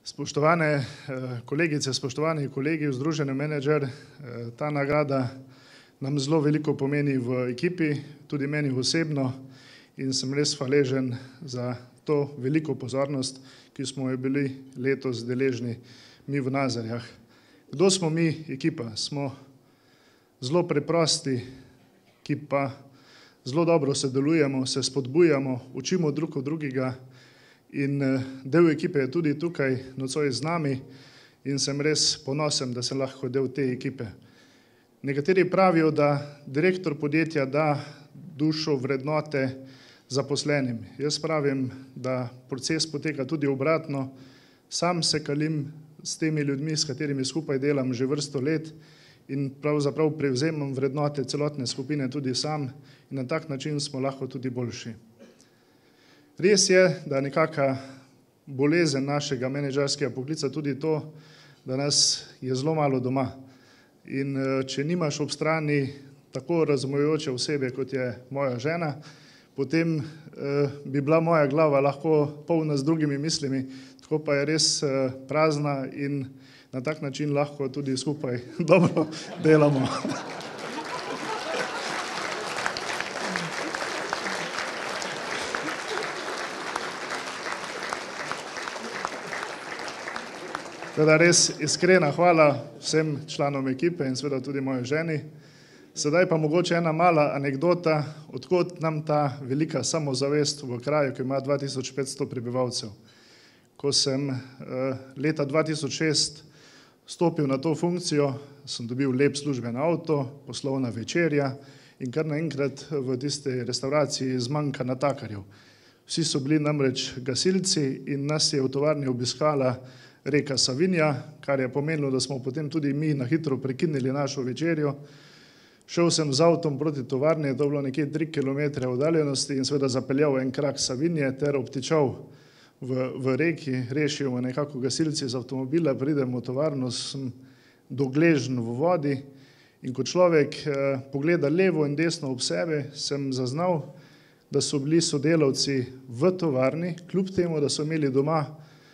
Spoštovane kolegice, spoštovani kolegi v Združenju Menedžer, ta nagrada nam zelo veliko pomeni v ekipi, tudi meni osebno, in sem res hvaležen za to veliko pozornost, ki smo jo bili letos deležni mi v Nazarjah. Kdo smo mi, ekipa? Smo zelo preprosti, ki pa zelo dobro sodelujemo, se spodbujamo, učimo drug od drugega. In del ekipe je tudi tukaj nocoj z nami in sem res ponosen, da sem lahko del te ekipe. Nekateri pravijo, da direktor podjetja da dušo, vrednote zaposlenim. Jaz pravim, da proces poteka tudi obratno. Sam se kalim s temi ljudmi, s katerimi skupaj delam že vrsto let in pravzaprav prevzemam vrednote celotne skupine tudi sam in na tak način smo lahko tudi boljši. Res je, da nekaka bolezen našega menedžerskega poklica tudi to, da nas je zelo malo doma. In če nimaš ob strani tako razumevajoče osebe, kot je moja žena, potem bi bila moja glava lahko polna z drugimi mislimi, tako pa je res prazna in na tak način lahko tudi skupaj dobro delamo. Teda res iskrena hvala vsem članom ekipe in seveda tudi moji ženi. Sedaj pa mogoče ena mala anekdota, odkot nam ta velika samozavest v kraju, ki ima 2500 prebivalcev. Ko sem leta 2006 stopil na to funkcijo, sem dobil lep služben avto, poslovna večerja in kar naenkrat v tisti restavraciji zmanjka natakarjev. Vsi so bili namreč gasilci in nas je v tovarni obiskala reka Savinja, kar je pomenilo, da smo potem tudi mi na hitro prekinili našo večerjo. Šel sem z avtom proti tovarni, to je bilo nekje 3 km oddaljenosti in seveda zapeljal en krak Savinje ter obtičal v reki, rešil nekako gasilci z avtomobila, pridem v tovarno, sem dogležen v vodi in ko človek pogleda levo in desno ob sebe, sem zaznal, da so bili sodelavci v tovarni, kljub temu, da so imeli doma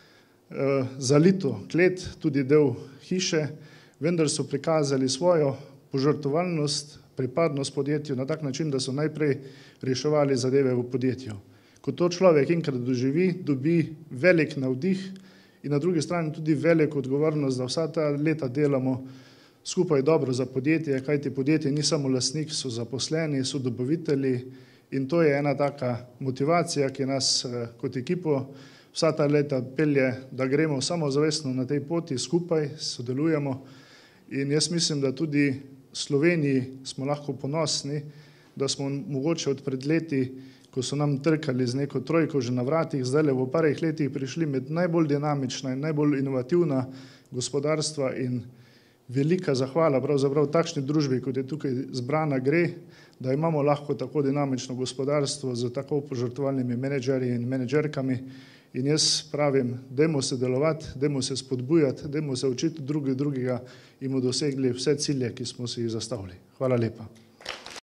zalito klet, tudi del hiše, vendar so prikazali svojo požrtvovalnost, pripadnost podjetju na tak način, da so najprej reševali zadeve v podjetju. Ko to človek enkrat doživi, dobi velik navdih in na drugi strani tudi velik odgovornost, da vsa ta leta delamo skupaj dobro za podjetje, kajti podjetje ni samo lastnik, so zaposleni, so dobavitelji in to je ena taka motivacija, ki nas kot ekipo vsa ta leta pelje, da gremo samozavestno na tej poti, skupaj sodelujemo in jaz mislim, da tudi v Sloveniji smo lahko ponosni, da smo mogoče od pred leti, ko so nam trkali z neko trojko že na vratih, zdaj v parih letih prišli med najbolj dinamična in najbolj inovativna gospodarstva in velika zahvala pravzaprav takšni družbi, kot je tukaj zbrana, gre, da imamo lahko tako dinamično gospodarstvo z tako požrtvovalnimi menedžerji in menedžerkami. In jaz pravim, dajmo se delovati, dajmo se spodbujati, dajmo se učiti drugega in bomo dosegli vse cilje, ki smo si jih zastavili. Hvala lepa.